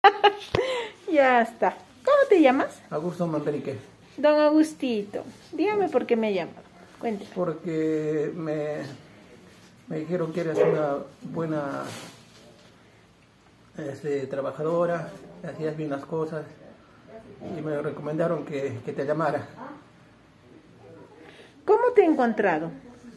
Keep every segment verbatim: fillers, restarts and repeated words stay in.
Ya está. ¿Cómo te llamas? Augusto Manrique. Don Agustito, dígame por qué me llama. Cuéntame. Porque me, me dijeron que eres una buena este, trabajadora, hacías bien las cosas y me recomendaron que, que te llamara. ¿Cómo te he encontrado?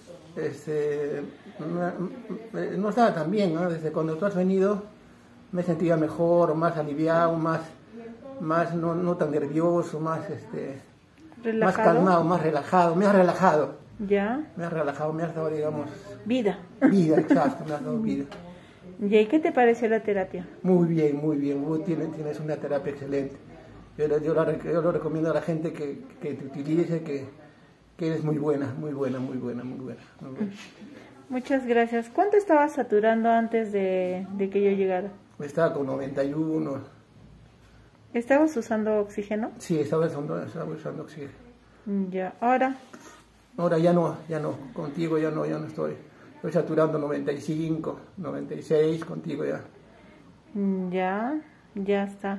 Este, me- no estaba tan bien, ¿no? Desde cuando tú has venido me sentía mejor, más aliviado, más, más no, no tan nervioso, más, este, más ¿Relajado? calmado, más relajado. Me has relajado, Ya. me has relajado, me has dado, digamos, Vida. vida, exacto, me has dado vida. ¿Y qué te pareció la terapia? Muy bien, muy bien, vos tienes, tienes una terapia excelente. Yo, lo- yo, la rec- yo lo recomiendo a la gente que, que te utilice, que, que eres muy buena, muy buena, muy buena, muy buena. Muy buena. Muchas gracias. ¿Cuánto estabas saturando antes de, de que yo llegara? Estaba con noventa y uno, ¿Estabas usando oxígeno? sí, estaba usando, estaba usando oxígeno. Ya. Ahora, Ahora ya no, ya no, contigo ya no, ya no estoy. Estoy saturando noventa y cinco, noventa y seis, contigo ya. ya, ya está.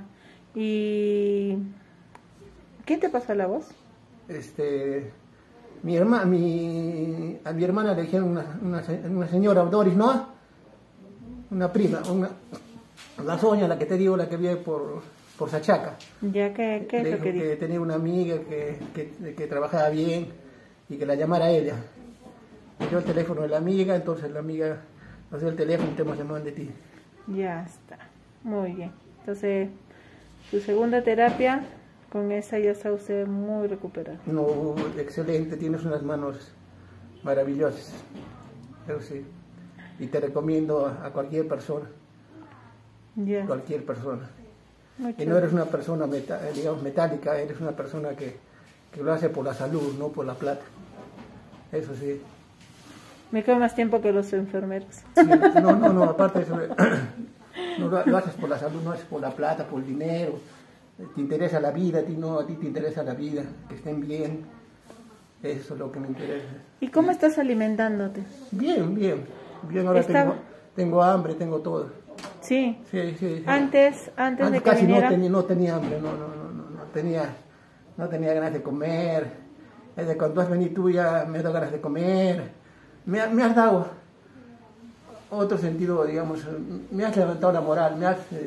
¿Y qué te pasó a la voz? Este, mi hermana, mi, a mi hermana le dijeron una, una, se- una señora, Doris, ¿no? Una prima, una, la Sonia, la que te digo, la que vive por, por Sachaca. Ya, ¿qué, qué es Le lo dijo que que dijo? tenía una amiga que, que, que trabajaba bien y que la llamara a ella. Me dio el teléfono de la amiga, entonces la amiga nos dio el teléfono y te hemos llamado de ti. Ya está. Muy bien. Entonces, su segunda terapia, con esa ya está usted muy recuperado. No, excelente, tienes unas manos maravillosas. Eso sí. Y te recomiendo a, a cualquier persona, Ya. cualquier persona. Muchas Y no eres una persona meta- digamos, metálica, eres una persona que, que lo hace por la salud, no por la plata. Eso sí. Me quedo más tiempo que los enfermeros. Sí, no, no, no, aparte de eso, no lo, lo haces por la salud, no haces por la plata, por el dinero. Te interesa la vida, a ti no, a ti te interesa la vida, que estén bien. Eso es lo que me interesa. ¿Y cómo estás alimentándote? Bien, bien, bien, ahora Está- tengo, tengo hambre, tengo todo. Sí. Sí, sí, sí. Antes, antes de que casi viniera. no tenía, no tenía hambre, no, no, no, no, no tenía, no tenía ganas de comer. Desde cuando has venido tú ya me he dado ganas de comer. Me, ha- me has dado otro sentido, digamos, me has levantado la moral, me has, eh,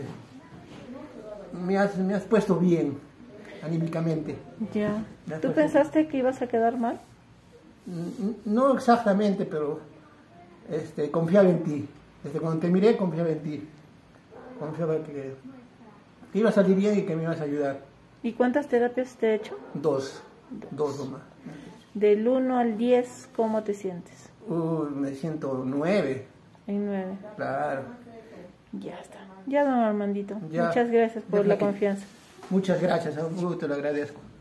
me has, me has puesto bien anímicamente. Ya. Ya ¿Tú fue. pensaste que ibas a quedar mal? N- No exactamente, pero este, confiaba en ti. Desde cuando te miré, confiaba en ti. Confiaba que, que iba a salir bien y que me ibas a ayudar. ¿Y cuántas terapias te he hecho? Dos, dos nomás. Del uno al diez, ¿cómo te sientes? Uy, me siento nueve, En nueve. claro. Ya está. Ya, don Armandito. Ya. Muchas gracias por Ya, la Flaquita. confianza. Muchas gracias, Augusto, te lo agradezco.